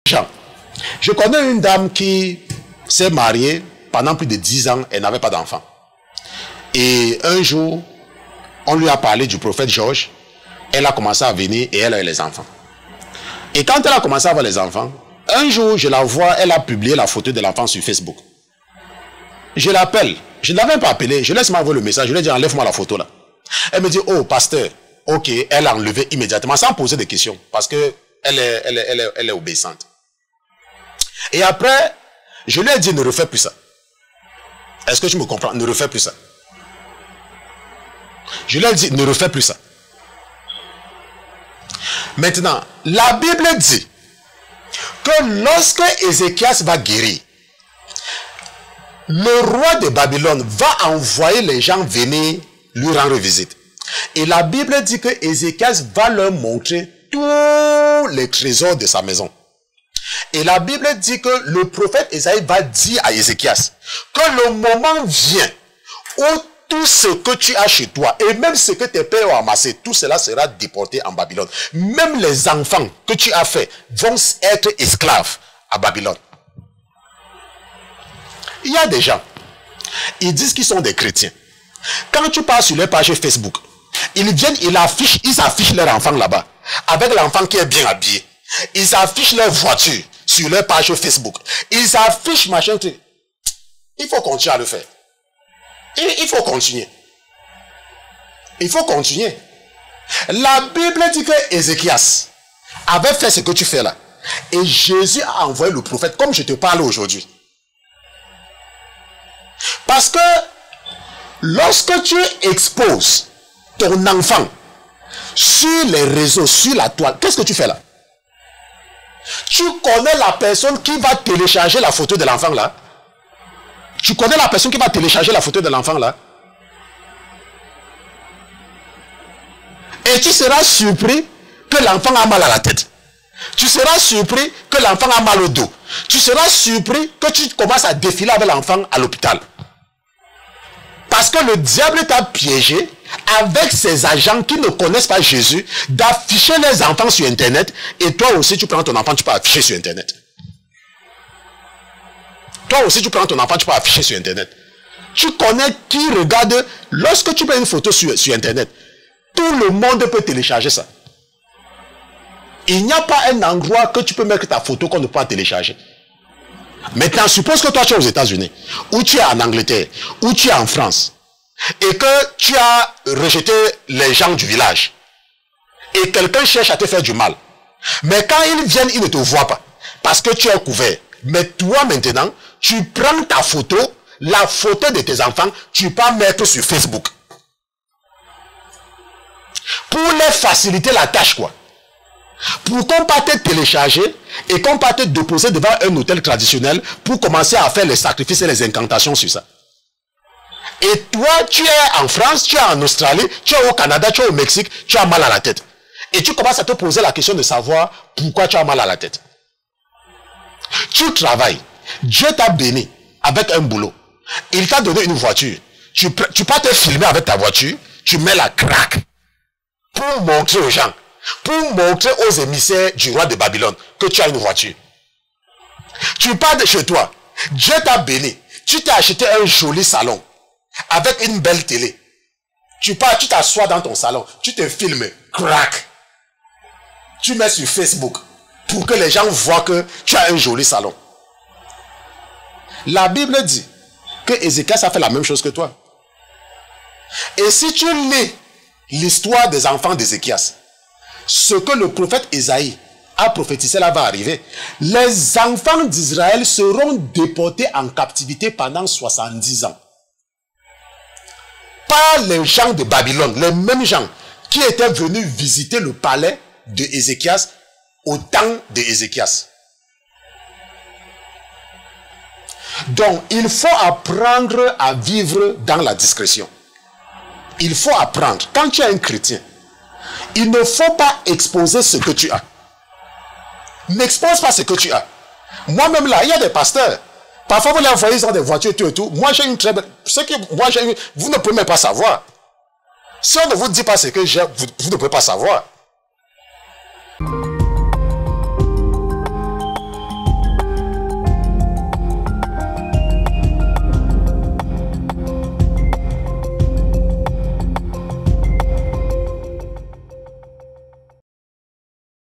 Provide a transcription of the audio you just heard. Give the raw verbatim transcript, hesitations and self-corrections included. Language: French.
Jean, je connais une dame qui s'est mariée pendant plus de dix ans, elle n'avait pas d'enfant. Et un jour, on lui a parlé du prophète Georges, elle a commencé à venir et elle a eu les enfants. Et quand elle a commencé à avoir les enfants, un jour, je la vois, elle a publié la photo de l'enfant sur Facebook. Je l'appelle, je ne l'avais pas appelé, je laisse m'envoyer le message, je lui ai dit enlève-moi la photo là. Elle me dit, oh pasteur, ok, elle a enlevé immédiatement sans poser de questions parce que elle est, elle est, elle est, elle est obéissante. Et après, je lui ai dit ne refais plus ça. Est-ce que tu me comprends? Ne refais plus ça. Je lui ai dit ne refais plus ça. Maintenant, la Bible dit que lorsque Ézéchias va guérir, le roi de Babylone va envoyer les gens venir lui rendre visite. Et la Bible dit que Ézéchias va leur montrer tous les trésors de sa maison. Et la Bible dit que le prophète Ésaïe va dire à Ézéchias que le moment vient où tout ce que tu as chez toi et même ce que tes pères ont amassé, tout cela sera déporté en Babylone. Même les enfants que tu as faits vont être esclaves à Babylone. Il y a des gens, ils disent qu'ils sont des chrétiens. Quand tu pars sur leur page Facebook, ils viennent, ils affichent, ils affichent leur enfant là-bas, avec l'enfant qui est bien habillé. Ils affichent leur voiture sur leur page Facebook. Ils affichent machin. Il faut continuer à le faire. Il, il faut continuer. Il faut continuer. La Bible dit que Ézéchias avait fait ce que tu fais là. Et Jésus a envoyé le prophète comme je te parle aujourd'hui. Parce que lorsque tu exposes ton enfant sur les réseaux, sur la toile, qu'est-ce que tu fais là? Tu connais la personne qui va télécharger la photo de l'enfant là? Tu connais la personne qui va télécharger la photo de l'enfant là? Et tu seras surpris que l'enfant a mal à la tête. Tu seras surpris que l'enfant a mal au dos. Tu seras surpris que tu commences à défiler avec l'enfant à l'hôpital. Parce que le diable t'a piégé avec ses agents qui ne connaissent pas Jésus d'afficher les enfants sur Internet et toi aussi tu prends ton enfant, tu peux afficher sur Internet. Toi aussi tu prends ton enfant, tu peux afficher sur Internet. Tu connais qui regarde, lorsque tu mets une photo sur, sur Internet, tout le monde peut télécharger ça. Il n'y a pas un endroit que tu peux mettre ta photo qu'on ne peut pas télécharger. Maintenant, suppose que toi tu es aux États-Unis, ou tu es en Angleterre, ou tu es en France, et que tu as rejeté les gens du village, et quelqu'un cherche à te faire du mal. Mais quand ils viennent, ils ne te voient pas, parce que tu es couvert. Mais toi maintenant, tu prends ta photo, la photo de tes enfants, tu peux mettre sur Facebook. Pour leur faciliter la tâche, quoi. Pour qu'on parte te télécharger et qu'on parte te déposer devant un hôtel traditionnel pour commencer à faire les sacrifices et les incantations sur ça. Et toi, tu es en France, tu es en Australie, tu es au Canada, tu es au Mexique, tu as mal à la tête. Et tu commences à te poser la question de savoir pourquoi tu as mal à la tête. Tu travailles, Dieu t'a béni avec un boulot. Il t'a donné une voiture. Tu, tu peux te filmer avec ta voiture, tu mets la craque pour montrer aux gens. Pour montrer aux émissaires du roi de Babylone que tu as une voiture. Tu pars de chez toi. Dieu t'a béni. Tu t'es acheté un joli salon avec une belle télé. Tu pars, tu t'assois dans ton salon. Tu te filmes. Crac. Tu mets sur Facebook pour que les gens voient que tu as un joli salon. La Bible dit que Ézéchias a fait la même chose que toi. Et si tu lis l'histoire des enfants d'Ézéchias, ce que le prophète Ésaïe a prophétisé là va arriver. Les enfants d'Israël seront déportés en captivité pendant soixante-dix ans. Par les gens de Babylone, les mêmes gens qui étaient venus visiter le palais de Ézéchias au temps de Ézéchias. Donc, il faut apprendre à vivre dans la discrétion. Il faut apprendre. Quand tu es un chrétien, il ne faut pas exposer ce que tu as. N'expose pas ce que tu as. Moi-même là, il y a des pasteurs. Parfois, vous les voyez, ils ont des voitures et tout et tout. Moi, j'ai une très belle... Ce que moi, j'ai une... Vous ne pouvez même pas savoir. Si on ne vous dit pas ce que j'ai, vous, vous ne pouvez pas savoir.